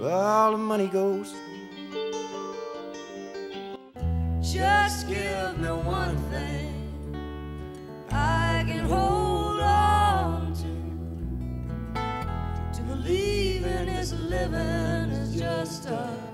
where all the money goes. Just give me one thing I can hold on to believe in this living is just a